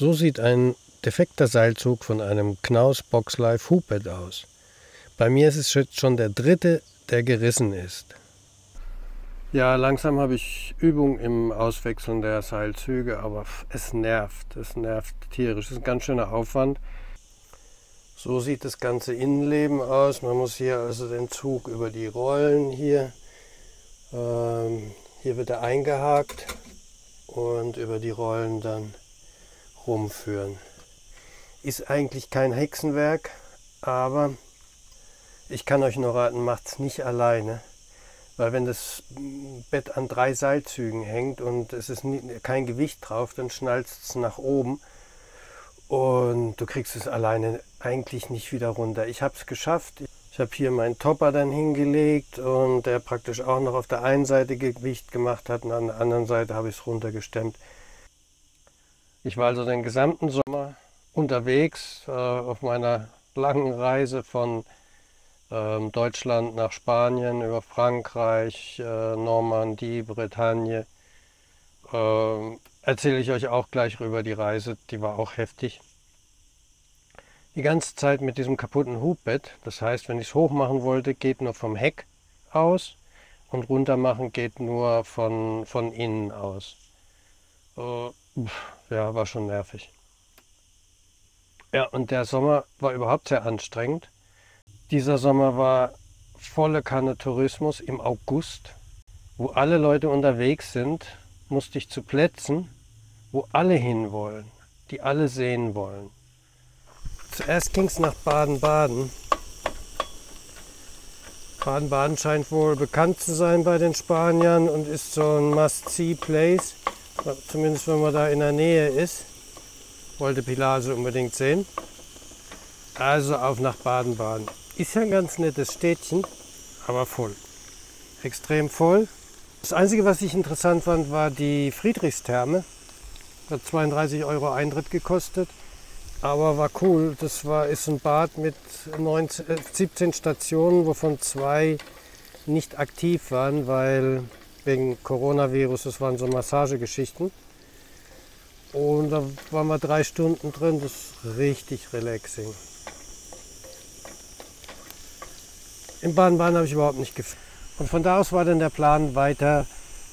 So sieht ein defekter Seilzug von einem Knaus Boxlife Hubbett aus. Bei mir ist es jetzt schon der dritte, der gerissen ist. Ja, langsam habe ich Übung im Auswechseln der Seilzüge, aber es nervt tierisch. Es ist ein ganz schöner Aufwand. So sieht das ganze Innenleben aus. Man muss hier also den Zug über die Rollen hier wird er eingehakt und über die Rollen dann rumführen. Ist eigentlich kein Hexenwerk, aber ich kann euch nur raten, macht es nicht alleine. Weil wenn das Bett an 3 Seilzügen hängt und es ist kein Gewicht drauf, dann schnallt es nach oben und du kriegst es alleine eigentlich nicht wieder runter. Ich habe es geschafft. Ich habe hier meinen Topper dann hingelegt und der praktisch auch noch auf der einen Seite Gewicht gemacht hat und an der anderen Seite habe ich es runtergestemmt. Ich war also den gesamten Sommer unterwegs auf meiner langen Reise von Deutschland nach Spanien, über Frankreich, Normandie, Bretagne. Erzähle ich euch auch gleich über die Reise, die war auch heftig. Die ganze Zeit mit diesem kaputten Hubbett, das heißt, wenn ich es hoch machen wollte, geht nur vom Heck aus und runter machen geht nur von innen aus. Ja, war schon nervig. Ja, und der Sommer war überhaupt sehr anstrengend. Dieser Sommer war volle Kanne Tourismus im August, wo alle Leute unterwegs sind, musste ich zu Plätzen, wo alle hinwollen, die alle sehen wollen. Zuerst ging es nach Baden-Baden. Baden-Baden scheint wohl bekannt zu sein bei den Spaniern und ist so ein Must-See-Place, zumindest wenn man da in der Nähe ist. Wollte Pilar also unbedingt sehen. Also auf nach Baden-Baden. Ist ja ein ganz nettes Städtchen, aber voll. Extrem voll. Das Einzige, was ich interessant fand, war die Friedrichstherme. Hat 32 € Eintritt gekostet, aber war cool. Das ist ein Bad mit 17 Stationen, wovon 2 nicht aktiv waren, weil wegen Coronavirus, das waren so Massagegeschichten. Und da waren wir 3 Stunden drin, das ist richtig relaxing. In Baden-Baden habe ich überhaupt nicht gefühlt. Und von da aus war dann der Plan weiter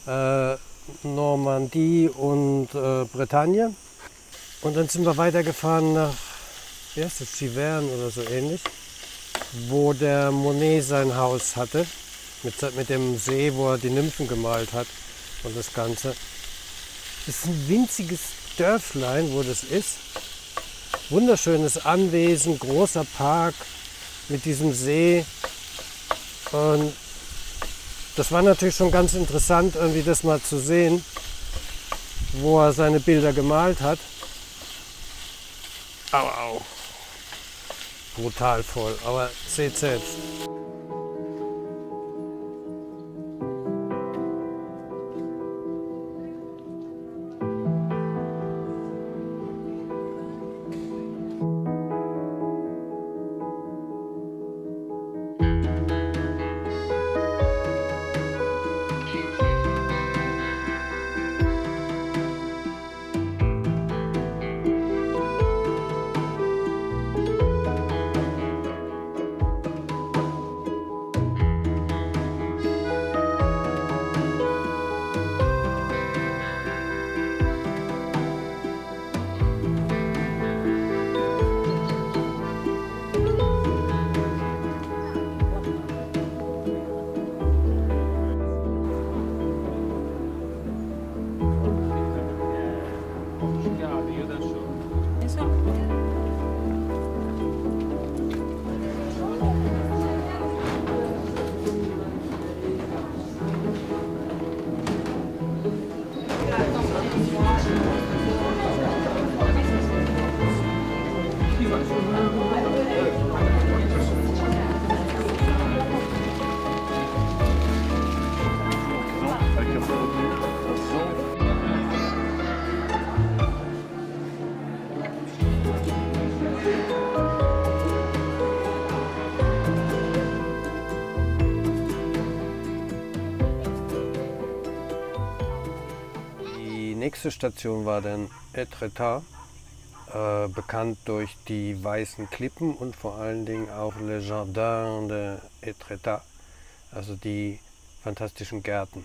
Normandie und Bretagne. Und dann sind wir weitergefahren nach, wie heißt das, Giverny oder so ähnlich, wo der Monet sein Haus hatte, mit dem See, wo er die Nymphen gemalt hat und das Ganze. Das ist ein winziges Dörflein, wo das ist. Wunderschönes Anwesen, großer Park mit diesem See. Und das war natürlich schon ganz interessant, irgendwie das mal zu sehen, wo er seine Bilder gemalt hat. Au, au. Brutal voll, aber seht selbst. Die nächste Station war dann Etretat. bekannt durch die weißen Klippen und vor allen Dingen auch Le Jardin de Etretat, also die fantastischen Gärten.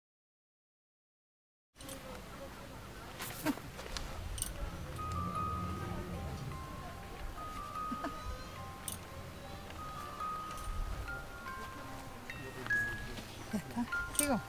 Sigo.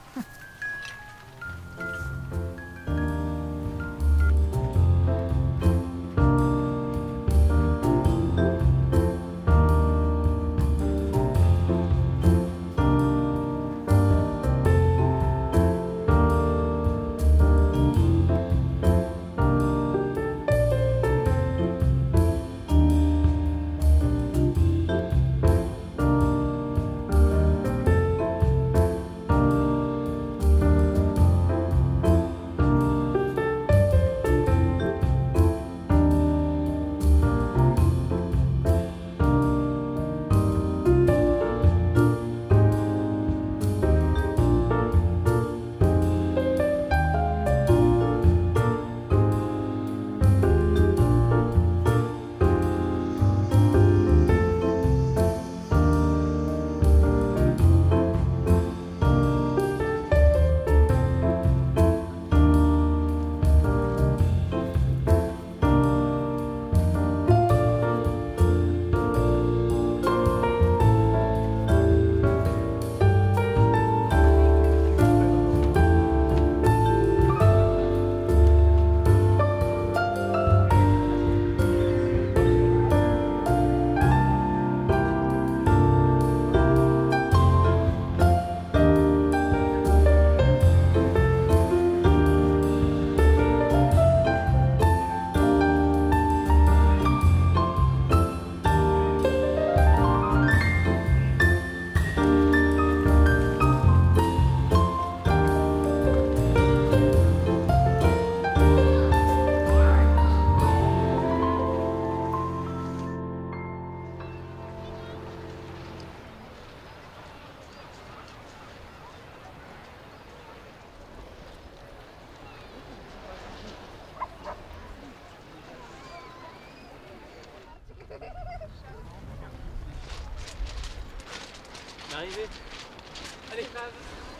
Arrivé. Allez, Fab.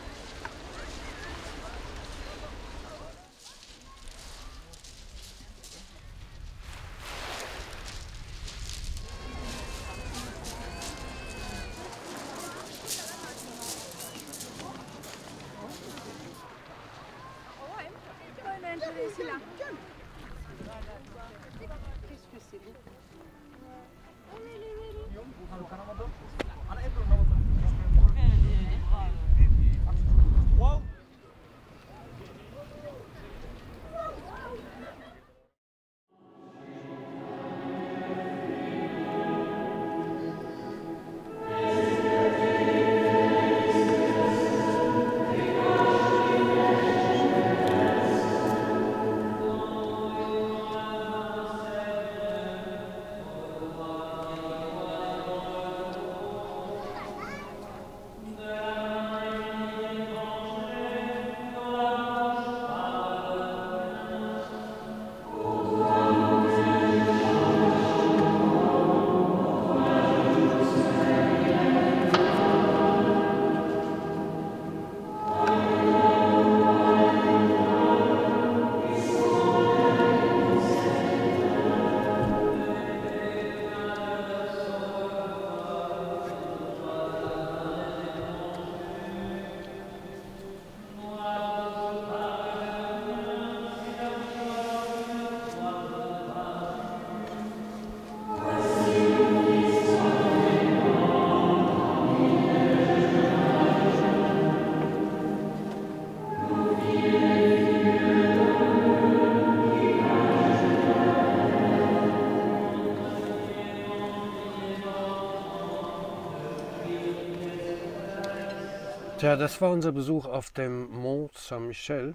Tja, das war unser Besuch auf dem Mont Saint-Michel.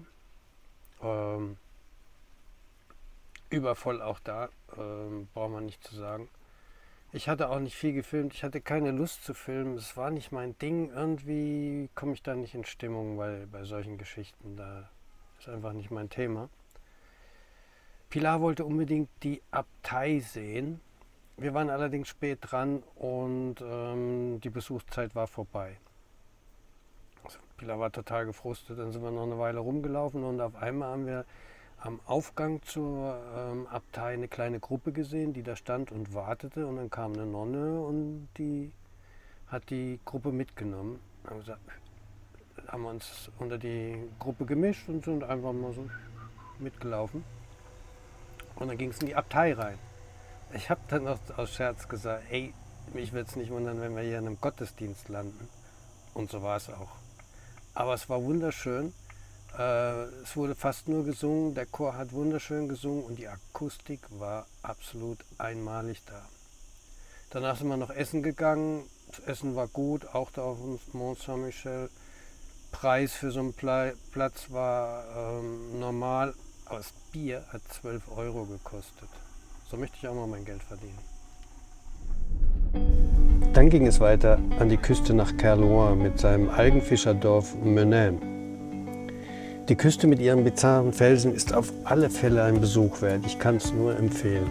Übervoll auch da, braucht man nicht zu sagen. Ich hatte auch nicht viel gefilmt, ich hatte keine Lust zu filmen, es war nicht mein Ding. Irgendwie komme ich da nicht in Stimmung, weil bei solchen Geschichten, da ist einfach nicht mein Thema. Pilar wollte unbedingt die Abtei sehen. Wir waren allerdings spät dran und die Besuchszeit war vorbei. Also Pilar war total gefrustet, dann sind wir noch eine Weile rumgelaufen und auf einmal haben wir am Aufgang zur Abtei eine kleine Gruppe gesehen, die da stand und wartete, und dann kam eine Nonne und die hat die Gruppe mitgenommen. Haben wir uns unter die Gruppe gemischt und sind einfach mal so mitgelaufen. Und dann ging es in die Abtei rein. Ich habe dann noch aus Scherz gesagt, ey, mich würde es nicht wundern, wenn wir hier in einem Gottesdienst landen. Und so war es auch. Aber es war wunderschön. Es wurde fast nur gesungen, der Chor hat wunderschön gesungen und die Akustik war absolut einmalig da. Danach sind wir noch essen gegangen. Das Essen war gut, auch da auf dem Mont Saint-Michel. Preis für so einen Platz war normal, aber das Bier hat 12 € gekostet. So möchte ich auch mal mein Geld verdienen. Dann ging es weiter an die Küste nach Kerlouan mit seinem Algenfischerdorf Menin. Die Küste mit ihren bizarren Felsen ist auf alle Fälle ein Besuch wert. Ich kann es nur empfehlen.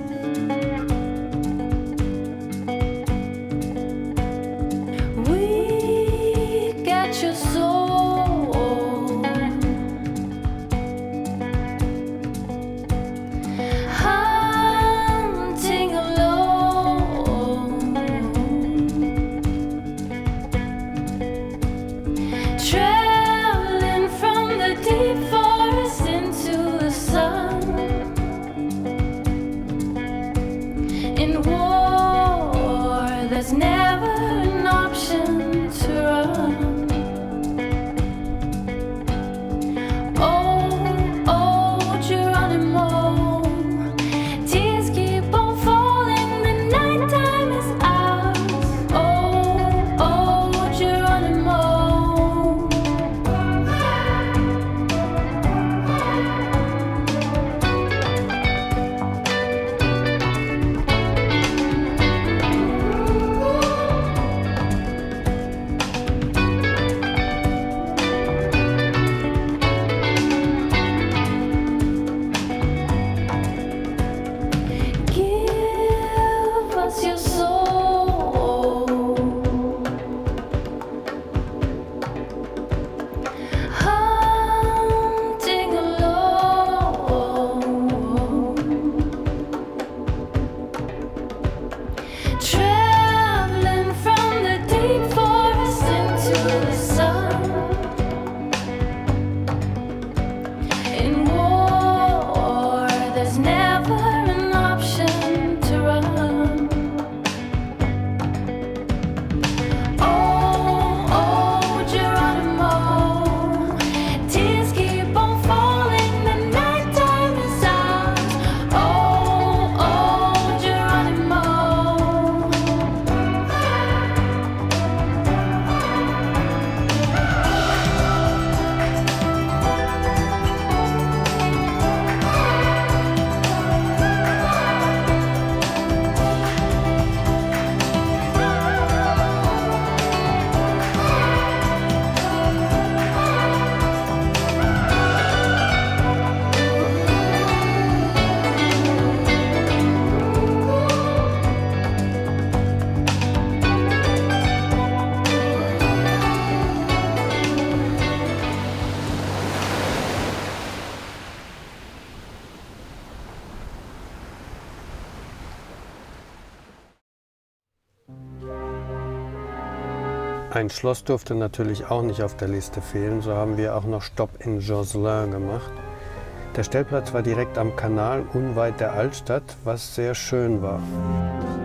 Ein Schloss durfte natürlich auch nicht auf der Liste fehlen, so haben wir auch noch Stopp in Josselin gemacht. Der Stellplatz war direkt am Kanal, unweit der Altstadt, was sehr schön war.